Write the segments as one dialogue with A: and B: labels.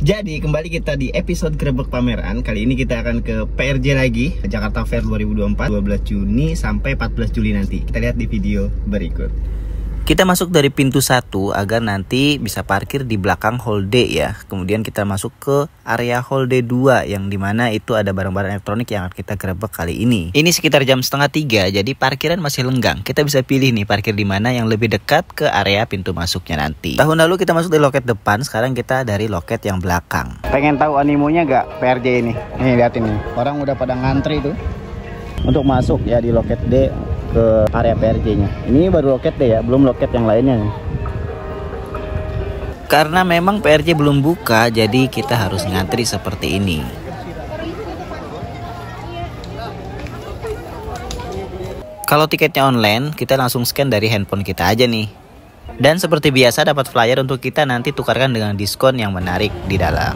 A: Jadi kembali kita di episode Grebek Pameran. Kali ini kita akan ke PRJ lagi, Jakarta Fair 2024, 12 Juni sampai 14 Juli nanti. Kita lihat di video berikut.
B: Kita masuk dari pintu 1 agar nanti bisa parkir di belakang hall D ya. Kemudian kita masuk ke area hall D2 yang dimana itu ada barang-barang elektronik yang akan kita grebek kali ini. Ini sekitar jam 2:30, jadi parkiran masih lenggang. Kita bisa pilih nih parkir di mana yang lebih dekat ke area pintu masuknya nanti. Tahun lalu kita masuk di loket depan, sekarang kita dari loket yang belakang.
A: Pengen tahu animonya gak PRJ ini? Nih lihat ini, orang udah pada ngantri tuh untuk masuk ya di loket D ke area PRJ-nya. Ini baru loket D ya, belum loket yang lainnya nih.
B: Karena memang PRJ belum buka, jadi kita harus ngantri seperti ini. Kalau tiketnya online, kita langsung scan dari handphone kita aja nih. Dan seperti biasa dapat flyer untuk kita nanti tukarkan dengan diskon yang menarik di dalam.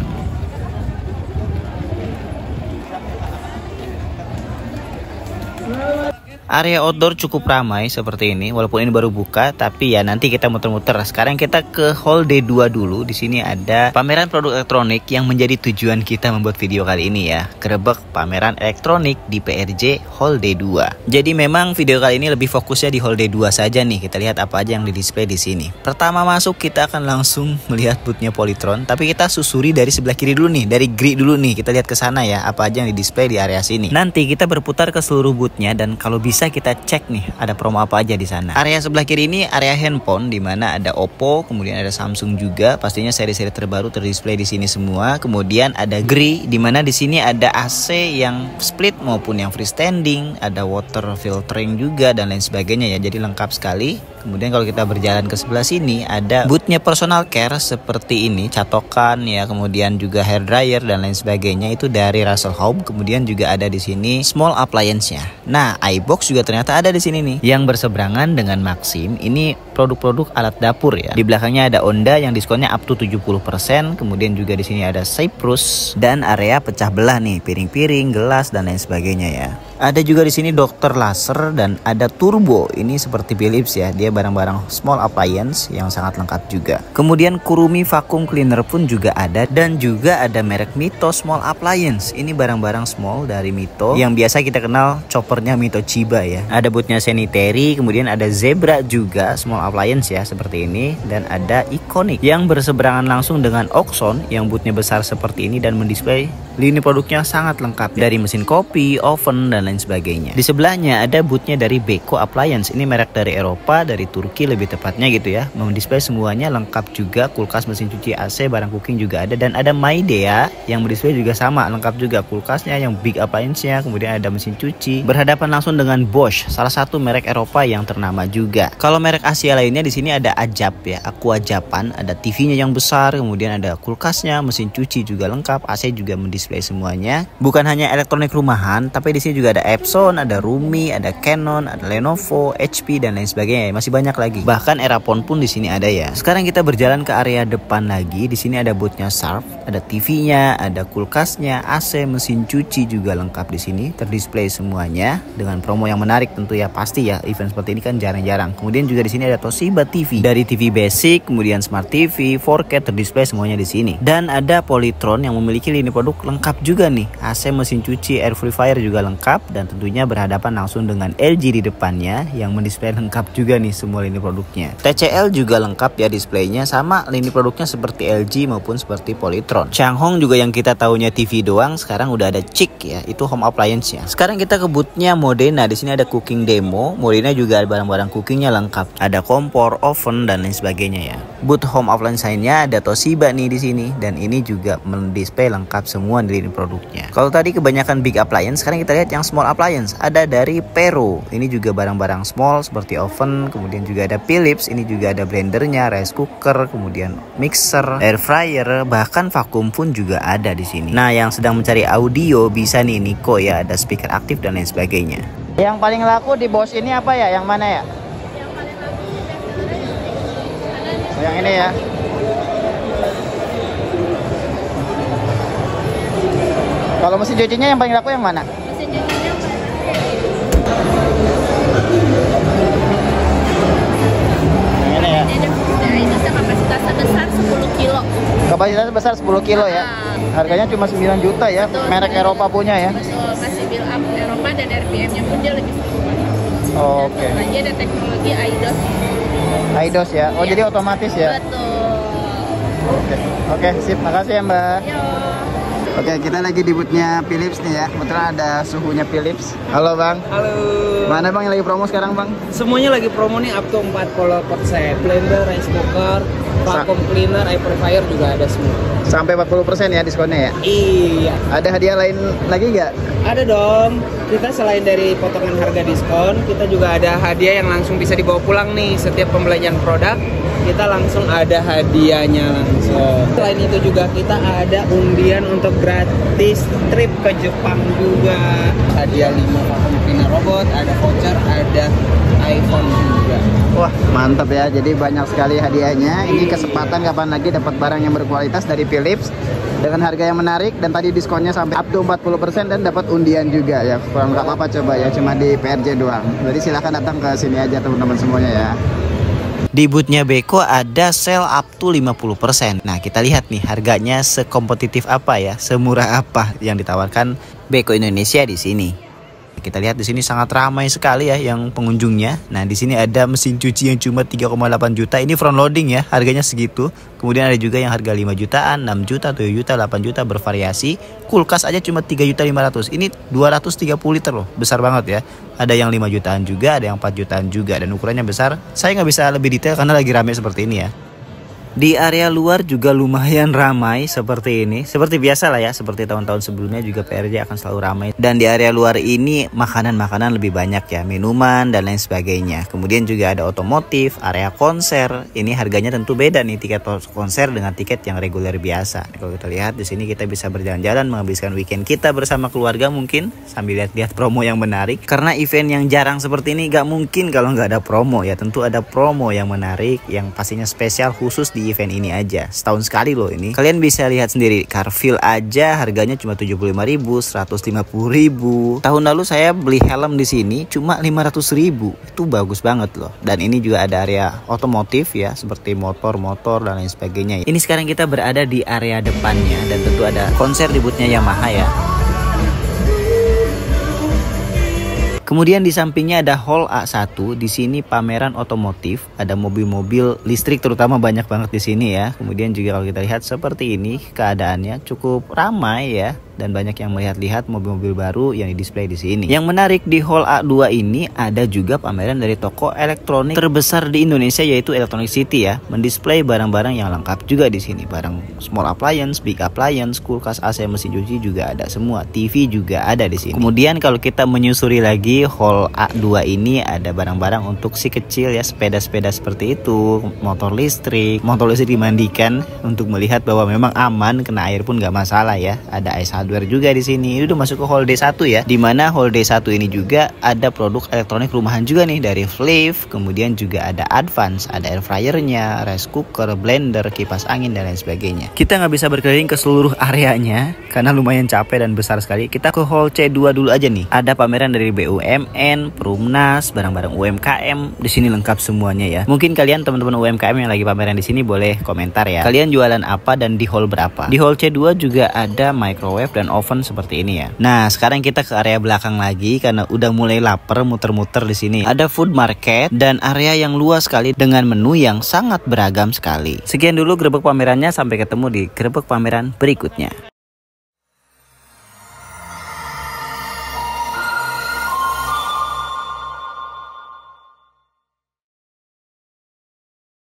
B: Area outdoor cukup ramai seperti ini, walaupun ini baru buka, tapi ya nanti kita muter-muter. Sekarang kita ke hall D2 dulu. Di sini ada pameran produk elektronik yang menjadi tujuan kita membuat video kali ini ya. Grebek pameran elektronik di PRJ hall D2. Jadi memang video kali ini lebih fokusnya di hall D2 saja nih. Kita lihat apa aja yang di display di sini. Pertama masuk kita akan langsung melihat boothnya Polytron, tapi kita susuri dari sebelah kiri dulu nih, dari GRI dulu nih. Kita lihat ke sana ya, apa aja yang di display di area sini. Nanti kita berputar ke seluruh boothnya dan kalau bisa kita cek nih ada promo apa aja di sana. Area sebelah kiri ini area handphone di mana ada Oppo, kemudian ada Samsung juga. Pastinya seri-seri terbaru terdisplay di sini semua. Kemudian ada GRI di mana di sini ada AC yang split maupun yang freestanding, ada water filtering juga dan lain sebagainya ya. Jadi lengkap sekali. Kemudian kalau kita berjalan ke sebelah sini ada boothnya personal care seperti ini, catokan ya, kemudian juga hair dryer dan lain sebagainya itu dari Russell Hobbs. Kemudian juga ada di sini small appliance-nya. Nah, iBox juga ternyata ada di sini nih. Yang berseberangan dengan Maxim, ini produk-produk alat dapur ya. Di belakangnya ada Onda yang diskonnya up to 70%. Kemudian juga di sini ada Cyprus dan area pecah belah nih, piring-piring, gelas dan lain sebagainya ya. Ada juga di sini Dr. Laser dan ada Turbo. Ini seperti Philips ya. Dia barang-barang small appliance yang sangat lengkap juga. Kemudian Kurumi vacuum cleaner pun juga ada dan juga ada merek Mito small appliance. Ini barang-barang small dari Mito yang biasa kita kenal choppernya Mito Chiba ya. Ada bootnya Sanitary, kemudian ada Zebra juga small appliance ya seperti ini, dan ada Iconic yang berseberangan langsung dengan Oxon yang bootnya besar seperti ini dan mendisplay lini produknya sangat lengkap dari mesin kopi, oven dan lain sebagainya. Di sebelahnya ada bootnya dari Beko Appliance. Ini merek dari Eropa, dari Turki lebih tepatnya gitu ya. Mendisplay semuanya lengkap juga, kulkas, mesin cuci, AC, barang cooking juga ada, dan ada Maidea yang mendisplay juga sama, lengkap juga, kulkasnya yang big appliance-nya, kemudian ada mesin cuci. Berhadapan langsung dengan Bosch, salah satu merek Eropa yang ternama juga. Kalau merek Asia lainnya di sini ada Ajap ya, Aqua Japan, ada TV-nya yang besar, kemudian ada kulkasnya, mesin cuci juga lengkap, AC juga mendisplay semuanya. Bukan hanya elektronik rumahan, tapi di sini juga ada Epson, ada Rumi, ada Canon, ada Lenovo, HP dan lain sebagainya. Masih banyak lagi. Bahkan Erapon pun di sini ada ya. Sekarang kita berjalan ke area depan lagi. Di sini ada bootnya Sharp, ada TV-nya, ada kulkasnya, AC, mesin cuci juga lengkap di sini. Terdisplay semuanya dengan promo yang menarik tentu ya, pasti ya. Event seperti ini kan jarang-jarang. Kemudian juga di sini ada Toshiba TV. Dari TV basic, kemudian Smart TV, 4K terdisplay semuanya di sini. Dan ada Polytron yang memiliki lini produk lengkap juga nih. AC, mesin cuci, air purifier juga lengkap, dan tentunya berhadapan langsung dengan LG di depannya yang mendisplay lengkap juga nih semua lini produknya. TCL juga lengkap ya displaynya, sama lini produknya seperti LG maupun seperti Polytron. Changhong juga yang kita tahunya TV doang, sekarang udah ada Chic ya, itu home appliance-nya. Sekarang kita ke boothnya Modena. Di sini ada cooking demo. Modena juga ada barang-barang cookingnya lengkap. Ada kompor, oven dan lain sebagainya ya. Booth home appliance lainnya ada Toshiba nih di sini, dan ini juga mendisplay lengkap semua di lini produknya. Kalau tadi kebanyakan big appliance, sekarang kita lihat yang small appliance. Ada dari Pero. Ini juga barang-barang small seperti oven, kemudian juga ada Philips, ini juga ada blendernya, rice cooker, kemudian mixer, air fryer, bahkan vakum pun juga ada di sini. Nah, yang sedang mencari audio bisa nih Niko ya, ada speaker aktif dan lain sebagainya.
A: Yang paling laku di Bosch ini apa ya? Yang mana ya? Yang ini ya. Kalau mesin cucinya yang paling laku yang mana? Mesin cucinya yang ini ya.
C: ada kapasitasnya besar 10 kilo.
A: Kapasitasnya besar 10 kilo ya. Harganya cuma 9 juta ya.
C: Betul.
A: Merek Eropa punya ya.
C: Betul, masih build up Eropa dan RPM-nya pun dia lebih sedikit.
A: Oke.
C: Lagi ada teknologi IDOS.
A: IDOS ya. Oh,
C: Iya.
A: jadi otomatis ya.
C: Betul.
A: Oke, sip. Makasih ya, Mbak.
C: Yo.
A: Oke, kita lagi di booth-nya Philips nih ya. Kebetulan ada suhunya Philips. Halo, Bang.
D: Halo.
A: Mana Bang yang lagi promo sekarang, Bang?
D: Semuanya lagi promo nih up to 40%. Blender, rice cooker, vacuum cleaner, air purifier juga ada semua.
A: Sampai 40% ya diskonnya ya.
D: Iya.
A: Ada hadiah lain lagi nggak?
D: Ada dong. Kita selain dari potongan harga diskon, kita juga ada hadiah yang langsung bisa dibawa pulang nih. Setiap pembelian produk, kita langsung ada hadiahnya langsung. Selain itu juga kita ada undian untuk gratis trip ke Jepang juga. Hadiah 5 vacuum cleaner robot, ada voucher, ada iPhone juga.
A: Wah, mantap ya. Jadi banyak sekali hadiahnya. Ini kesempatan kapan lagi dapat barang yang berkualitas dari Philips dengan harga yang menarik, dan tadi diskonnya sampai up to 40% dan dapat undian juga ya. Kurang nggak apa-apa coba ya, cuma di PRJ doang. Jadi silahkan datang ke sini aja teman-teman semuanya ya.
B: Di boothnya Beko ada sale up to 50%. Nah, kita lihat nih harganya sekompetitif apa ya, semurah apa yang ditawarkan Beko Indonesia di sini. Kita lihat di sini sangat ramai sekali ya yang pengunjungnya. Nah, di sini ada mesin cuci yang cuma 3,8 juta. Ini front loading ya, harganya segitu. Kemudian ada juga yang harga 5 jutaan, 6 juta, 7 juta, 8 juta bervariasi. Kulkas aja cuma 3.500.000. Ini 230 liter loh, besar banget ya. Ada yang 5 jutaan juga, ada yang 4 jutaan juga, dan ukurannya besar. Saya nggak bisa lebih detail karena lagi ramai seperti ini ya. Di area luar juga lumayan ramai seperti ini. Seperti biasa lah ya, seperti tahun-tahun sebelumnya juga PRJ akan selalu ramai. Dan di area luar ini makanan-makanan lebih banyak ya, minuman dan lain sebagainya. Kemudian juga ada otomotif, area konser. Ini harganya tentu beda nih tiket konser dengan tiket yang reguler biasa. Kalau kita lihat di sini kita bisa berjalan-jalan menghabiskan weekend kita bersama keluarga mungkin sambil lihat-lihat promo yang menarik. Karena event yang jarang seperti ini gak mungkin kalau nggak ada promo ya. Tentu ada promo yang menarik yang pastinya spesial khusus di event ini aja. Setahun sekali loh ini. Kalian bisa lihat sendiri, Carfeel aja harganya cuma 75.000, 150.000. Tahun lalu saya beli helm di sini cuma 500.000. Itu bagus banget loh. Dan ini juga ada area otomotif ya, seperti motor dan lain sebagainya. Ini sekarang kita berada di area depannya dan tentu ada konser di boothnya Yamaha ya. Kemudian di sampingnya ada hall A1. Di sini pameran otomotif, ada mobil-mobil listrik terutama banyak banget di sini ya. Kemudian juga kalau kita lihat seperti ini keadaannya cukup ramai ya. Dan banyak yang melihat-lihat mobil-mobil baru yang di-display di sini. Yang menarik di hall A2 ini ada juga pameran dari toko elektronik terbesar di Indonesia yaitu Electronic City ya. Mendisplay barang-barang yang lengkap juga di sini. Barang small appliance, big appliance, kulkas, AC, mesin cuci juga ada semua. TV juga ada di sini. Kemudian kalau kita menyusuri lagi hall A2 ini ada barang-barang untuk si kecil ya, sepeda-sepeda seperti itu, motor listrik dimandikan untuk melihat bahwa memang aman, kena air pun nggak masalah ya. Ada ice hardware juga di sini. Ini udah masuk ke hall D1 ya. Dimana hall D1 ini juga ada produk elektronik rumahan juga nih dari Flave. Kemudian juga ada Advance, ada air fryernya, rice cooker, blender, kipas angin dan lain sebagainya. Kita nggak bisa berkeliling ke seluruh areanya karena lumayan capek dan besar sekali. Kita ke hall C2 dulu aja nih. Ada pameran dari BUMN, Perumnas, barang-barang UMKM. Di sini lengkap semuanya ya. Mungkin kalian teman-teman UMKM yang lagi pameran di sini boleh komentar ya. Kalian jualan apa dan di hall berapa? Di hall C2 juga ada microwave dan oven seperti ini ya. Nah, sekarang kita ke area belakang lagi karena udah mulai lapar muter-muter di sini. Ada food market dan area yang luas sekali dengan menu yang sangat beragam sekali. Sekian dulu grebek pamerannya, sampai ketemu di grebek pameran berikutnya.